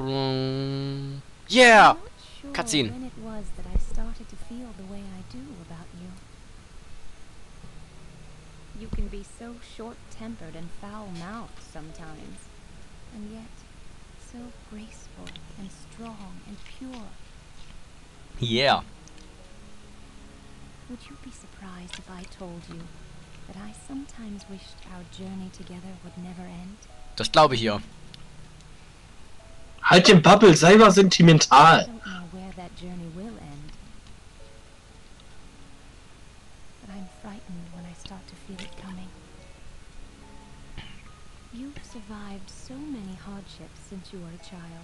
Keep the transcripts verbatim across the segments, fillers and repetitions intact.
Yeah! I'm not sure Cutscene. when it was that I started to feel the way I do about you. You can be so short-tempered and foul-mouthed sometimes, and yet so graceful and strong and pure. Yeah. Would you be surprised if I told you that I sometimes wished our journey together would never end? Das glaube ich ja. Halt den Bubble, sei mal I sentimental. don't know where that journey will end, but I'm frightened when I start to feel it coming. You've survived so many hardships since you were a child.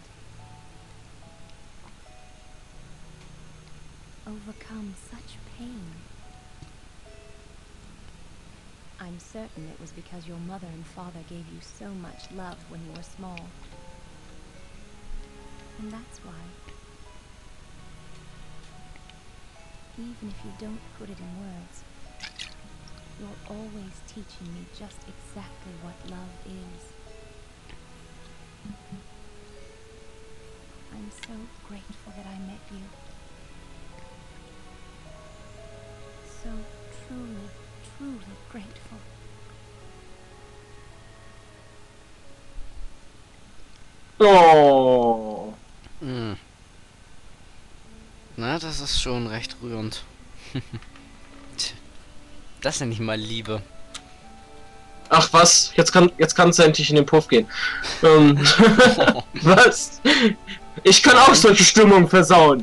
Overcome such pain. I'm certain it was because your mother and father gave you so much love when you were small. And that's why, even if you don't put it in words, you're always teaching me just exactly what love is. I'm so grateful that I met you. So truly, truly grateful. Oh. Hm. Na, das ist schon recht rührend. Tch, das nenne ich mal Liebe. Ach was, jetzt kann jetzt kannst du endlich in den Puff gehen. Ähm, was? Ich kann auch solche Stimmung versauen.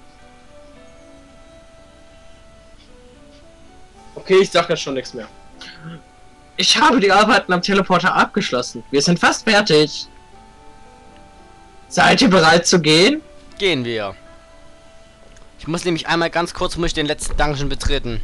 Okay, ich sag ja schon nichts mehr. Ich habe die Arbeiten am Teleporter abgeschlossen. Wir sind fast fertig. Seid ihr bereit zu gehen? Gehen wir. Ich muss nämlich einmal ganz kurz muss ich den letzten Dungeon betreten.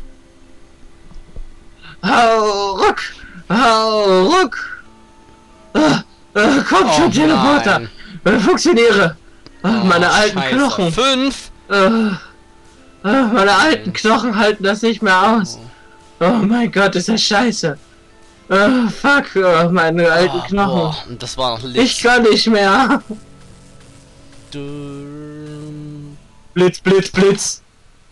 Hau ruck! Hau ruck! Ah, ah, komm Oh schon, Teleporter! nein. Äh, Funktioniere! Ah, Oh, meine alten Scheiße. Knochen! Fünf! Ah, ah, meine alten Knochen halten das nicht mehr aus! Oh. Oh mein Gott, ist das scheiße! Ah, fuck, oh, meine alten Oh, Knochen! boah, und das war noch Ich Licht. kann nicht mehr! Blitz, Blitz, Blitz!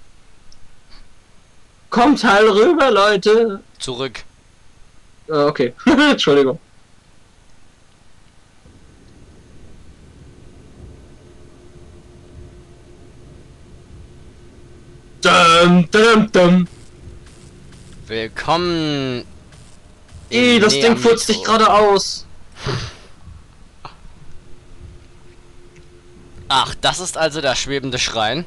Kommt heil rüber, Leute! Zurück. Ah, okay, Entschuldigung. Dum, dum, dum. Willkommen. Ih, im das Ding furzt Neametho. dich gerade aus. Ach, das ist also der schwebende Schrein.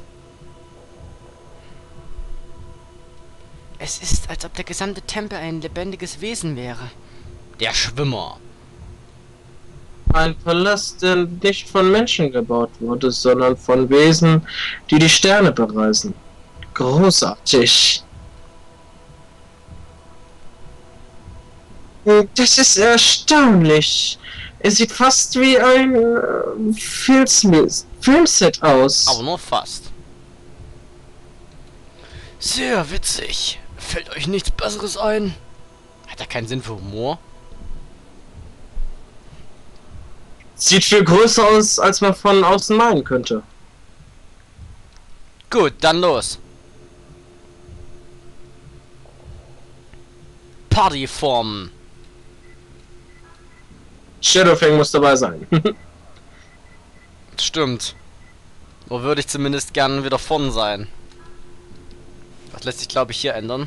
Es ist, als ob der gesamte Tempel ein lebendiges Wesen wäre. Der Schwimmer. Ein Palast, der nicht von Menschen gebaut wurde, sondern von Wesen, die die Sterne bereisen. Großartig. Das ist erstaunlich. Es sieht fast wie ein äh, Films Filmset aus. Aber nur fast. Sehr witzig. Fällt euch nichts Besseres ein? Hat er keinen Sinn für Humor? Sieht viel größer aus, als man von außen meinen könnte. Gut, dann los. Partyform. Shadowfang muss dabei sein. Stimmt. Wo würde ich zumindest gern wieder vorn sein. Das lässt sich, glaube ich, hier ändern.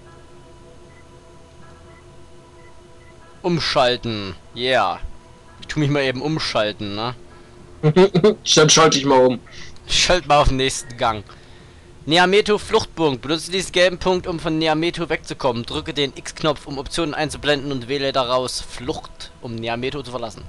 Umschalten. Yeah. Ich tu mich mal eben umschalten, ne? Dann schalte ich mal um. Schalt mal auf den nächsten Gang. Neametho Fluchtpunkt. Benutze diesen gelben Punkt, um von Neametho wegzukommen. Drücke den X-Knopf, um Optionen einzublenden und wähle daraus Flucht, um Neametho zu verlassen.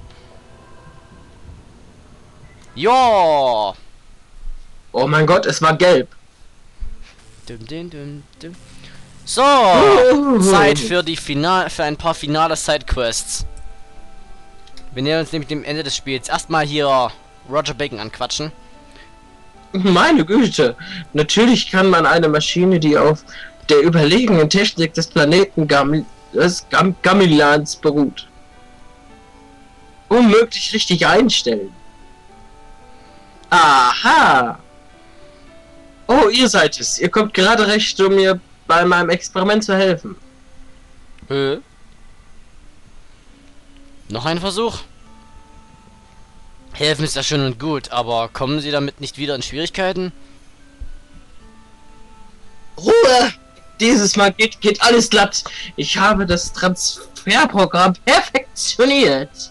Ja. Oh mein Gott, es war gelb. Dum, dum, dum, dum. So, Zeit für die Final für ein paar finale Sidequests. Wir nähern uns nämlich dem Ende des Spiels. Erstmal hier Roger Bacon anquatschen. Meine Güte. Natürlich kann man eine Maschine, die auf der überlegenen Technik des Planeten Gam des Gam Gamilans beruht, unmöglich richtig einstellen. Aha! Oh, ihr seid es. Ihr kommt gerade recht, um mir bei meinem Experiment zu helfen. Äh. Noch ein Versuch? Helfen ist ja schön und gut, aber kommen Sie damit nicht wieder in Schwierigkeiten? Ruhe! Dieses Mal geht, geht alles glatt. Ich habe das Transferprogramm perfektioniert.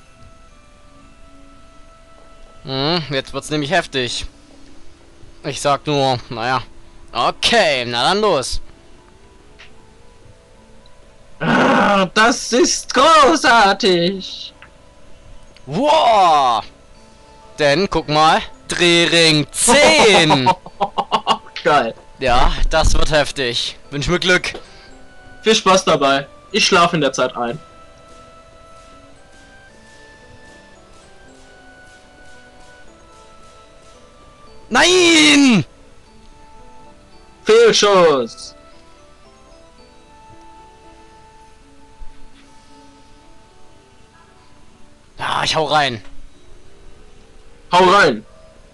Hm, jetzt wird's nämlich heftig. Ich sag nur, naja. Okay, na dann los. Ah, das ist großartig. Wow! Denn, guck mal, Drehring zehn! Geil. Ja, das wird heftig. Wünsch mir Glück. Viel Spaß dabei. Ich schlafe in der Zeit ein. Nein! Fehlschuss. Ah, ich hau rein. Hau rein.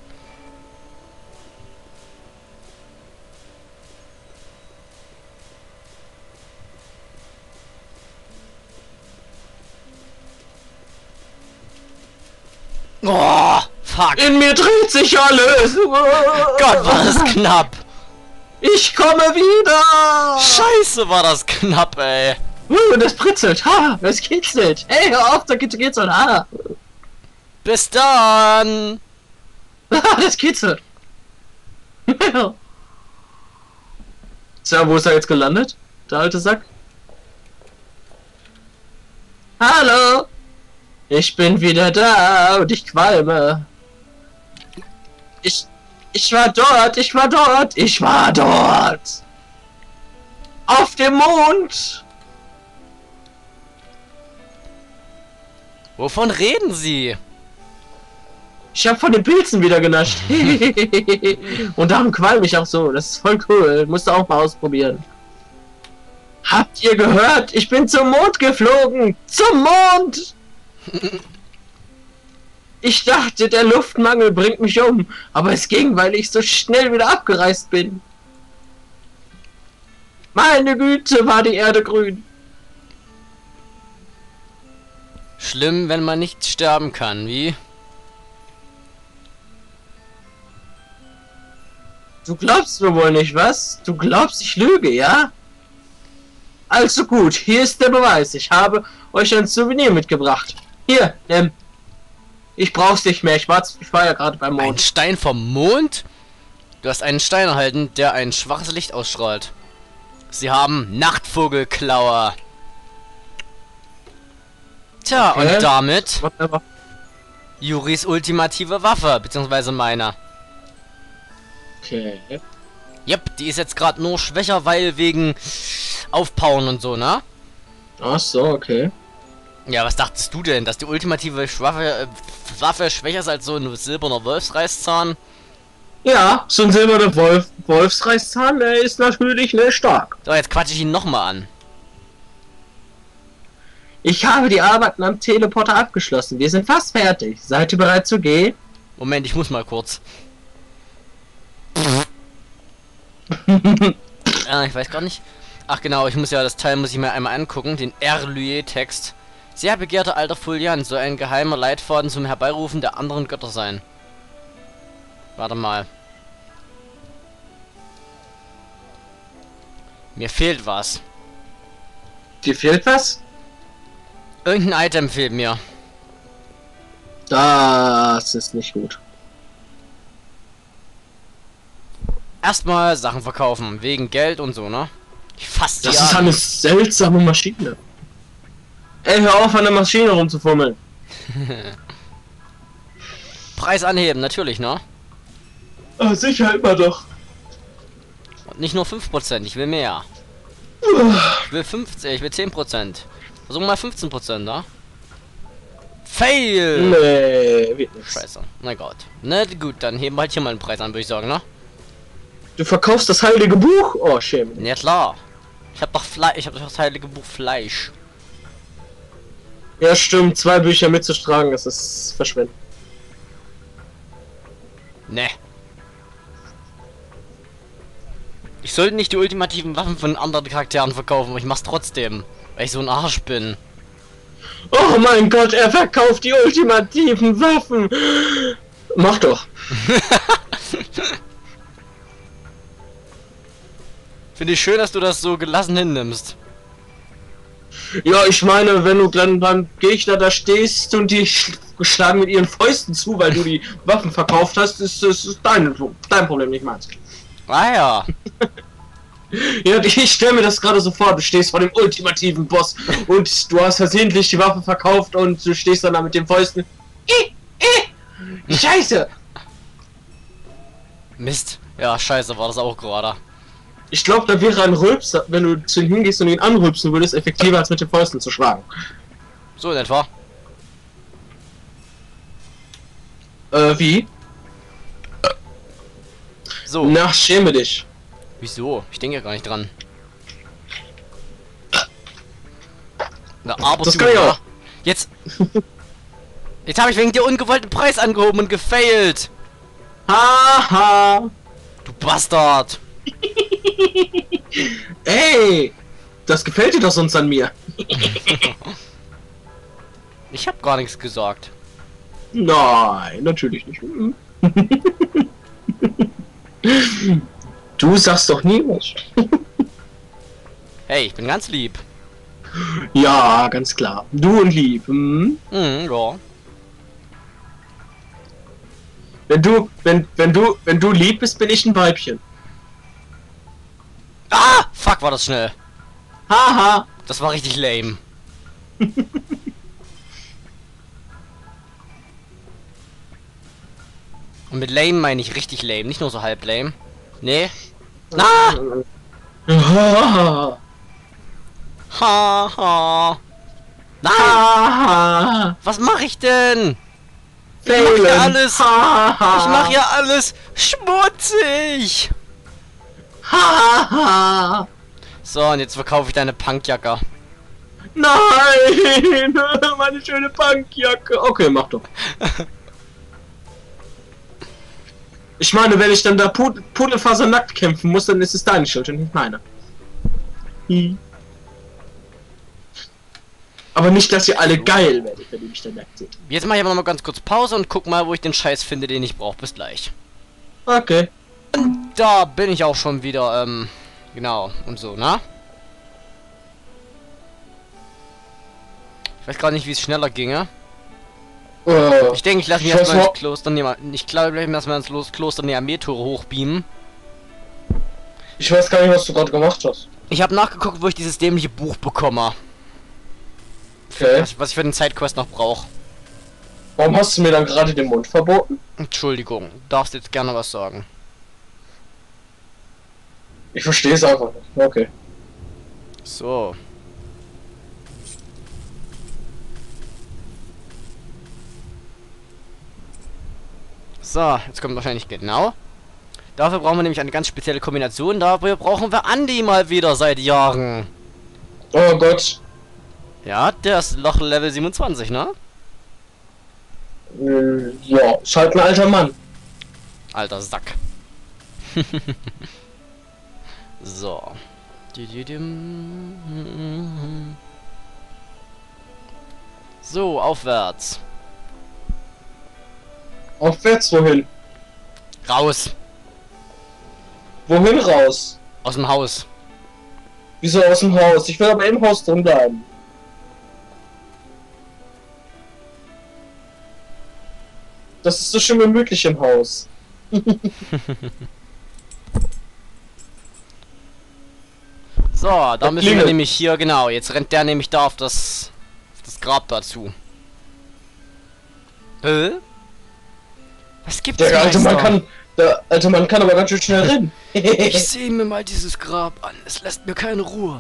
Oh, fuck. In mir dreht sich alles. Gott, war das knapp. Ich komme wieder. Scheiße, war das knapp, ey. Uh, das pritzelt. Ha, das kitzelt. Hey, hör auf, da kitzelt. Ha. Bis dann. Das kitzelt. Tja, wo ist er jetzt gelandet? Der alte Sack. Hallo. Ich bin wieder da und ich qualme. Ich, ich war dort, ich war dort, ich war dort. Auf dem Mond. Wovon reden Sie? Ich hab von den Pilzen wieder genascht. Und darum qualm ich auch so. Das ist voll cool. Musst du auch mal ausprobieren. Habt ihr gehört? Ich bin zum Mond geflogen. Zum Mond! Ich dachte, der Luftmangel bringt mich um, aber es ging, weil ich so schnell wieder abgereist bin. Meine Güte, war die Erde grün. Schlimm, wenn man nicht sterben kann, wie? Du glaubst mir wohl nicht, was? Du glaubst, ich lüge, ja? Also gut, hier ist der Beweis. Ich habe euch ein Souvenir mitgebracht. Hier, nimm. Ich brauch's nicht mehr. Ich war, ich war ja gerade beim Ein Mond. Stein vom Mond? Du hast einen Stein erhalten, der ein schwaches Licht ausstrahlt. Sie haben Nachtvogelklaue. Tja, Okay. und damit Whatever. Juris ultimative Waffe, beziehungsweise meiner. Okay. Yep, die ist jetzt gerade nur schwächer, weil wegen Aufpowern und so, ne? Ach so, okay. Ja, was dachtest du denn, dass die ultimative Waffe, äh, Waffe schwächer ist als so ein silberner Wolfsreißzahn? Ja, so ein silberner Wolf, Wolfsreißzahn, der ist natürlich ne, stark. So, jetzt quatsche ich ihn nochmal an. Ich habe die Arbeiten am Teleporter abgeschlossen. Wir sind fast fertig. Seid ihr bereit zu gehen? Moment, ich muss mal kurz. äh, ich weiß gar nicht. Ach genau, ich muss ja das Teil muss ich mir einmal angucken, den Erlüe-Text. Sehr begehrter alter Foliant, soll ein geheimer Leitfaden zum Herbeirufen der anderen Götter sein. Warte mal. Mir fehlt was. Dir fehlt was? Irgendein Item fehlt mir. Das ist nicht gut. Erstmal Sachen verkaufen, wegen Geld und so, ne? Ich fass die Das ist an. eine seltsame Maschine. Ey, hör auf, an der Maschine rumzufummeln. Preis anheben, natürlich, ne? Oh, sicher, immer doch. Und nicht nur fünf Prozent, ich will mehr. Ich will fünfzehn, ich will zehn Prozent. Versuch mal fünfzehn Prozent, ne? Fail! Nee, wird nichts. Scheiße. Na Gott. Na gut, dann heben wir halt hier mal den Preis an, würde ich sagen, ne? Du verkaufst das heilige Buch? Oh, schäme. Ja klar. Ich hab doch Fleisch, ich hab doch das heilige Buch Fleisch. Ja, stimmt. Zwei Bücher mitzutragen, das ist verschwenden. Ne. Ich sollte nicht die ultimativen Waffen von anderen Charakteren verkaufen, aber ich mach's trotzdem. Weil ich so ein Arsch bin. Oh mein Gott, er verkauft die ultimativen Waffen. Mach doch. Finde ich schön, dass du das so gelassen hinnimmst. Ja, ich meine, wenn du dann beim Gegner da stehst und die sch schlagen mit ihren Fäusten zu, weil du die Waffen verkauft hast, ist das dein, dein Problem, nicht meins. Ah ja. Ja, ich stelle mir das gerade so vor, du stehst vor dem ultimativen Boss und du hast versehentlich die Waffe verkauft und du stehst dann da mit den Fäusten. Eh, eh, Scheiße! Mist. Ja, scheiße, war das auch gerade. Ich glaube, da wäre ein Rülpser, wenn du zu ihm hingehst und ihn anrülpsen würdest, effektiver als mit den Fäusten zu schlagen. So in etwa. Äh, wie? So. Na, schäme dich. Wieso? Ich denke ja gar nicht dran. Na, aber Das du, kann ich auch. Jetzt. Jetzt habe ich wegen dir ungewollten Preis angehoben und gefailt. Haha. Du Bastard. Ey, das gefällt dir doch sonst an mir. Ich habe gar nichts gesagt. Nein, natürlich nicht. Du sagst doch nie was. Hey, ich bin ganz lieb. Ja, ganz klar. Du und lieb. Hm? Mhm, ja. Wenn du, wenn, wenn du, wenn du lieb bist, bin ich ein Weibchen. Ah! Fuck, war das schnell. Haha. Das war richtig lame. Und mit lame meine ich richtig lame, nicht nur so halb lame. Nee. Na! Haha. Ha ha. Nein! Haha. Was mache ich denn? Ich mach Failen. ja alles. Haha. Ich mache ja alles schmutzig. Haha. So, und jetzt verkaufe ich deine Punkjacke. Nein, meine schöne Punkjacke. Okay, mach doch. Ich meine, wenn ich dann da Pud Pudelfasernackt kämpfen muss, dann ist es deine Schuld und nicht meine. Hm. Aber nicht, dass ihr alle geil werdet, wenn ihr mich dann nackt seht. Jetzt mache ich aber noch mal ganz kurz Pause und guck mal, wo ich den Scheiß finde, den ich brauche. Bis gleich. Okay. Da bin ich auch schon wieder, ähm, genau, und so, na? Ich weiß gar nicht, wie es schneller ginge. Äh, Ich denke, ich lasse mich ich weiß erstmal noch- ins Kloster nehmen. Ich glaube, ich lasse mal ins Los- Kloster Neametore hochbeamen. ich weiß gar nicht, was du gerade gemacht hast. Ich habe nachgeguckt, wo ich dieses dämliche Buch bekomme. Okay. Was, was ich für den Sidequest noch brauche. Warum hast du mir dann gerade den Mund verboten? Entschuldigung, du darfst jetzt gerne was sagen. Ich verstehe es einfach nicht. Okay. So. So, jetzt kommt wahrscheinlich genau. Dafür brauchen wir nämlich eine ganz spezielle Kombination. Dafür brauchen wir Andi mal wieder seit Jahren. Oh Gott. Ja, der ist noch Level siebenundzwanzig, ne? Äh, ja, ist halt ein alter Mann. Alter Sack. So. So, aufwärts. Aufwärts wohin? Raus. Wohin raus? Aus dem Haus. Wieso aus dem Haus? Ich will aber im Haus drin bleiben. Das ist so schön gemütlich im Haus. So, da Der müssen wir klingelt. nämlich hier, genau, jetzt rennt der nämlich da auf das, auf das Grab dazu. Äh? Was gibt's, Der alte Mann Meister? kann. Der alte Mann kann aber ganz schön schnell rennen. Ich sehe mir mal dieses Grab an. Es lässt mir keine Ruhe.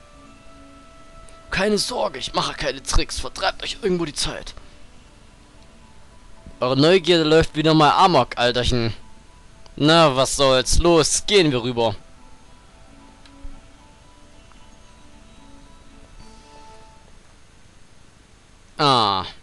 Keine Sorge, ich mache keine Tricks. Vertreibt euch irgendwo die Zeit. Eure Neugierde läuft wieder mal amok, Alterchen. Na, was soll's. Los, gehen wir rüber. Ah.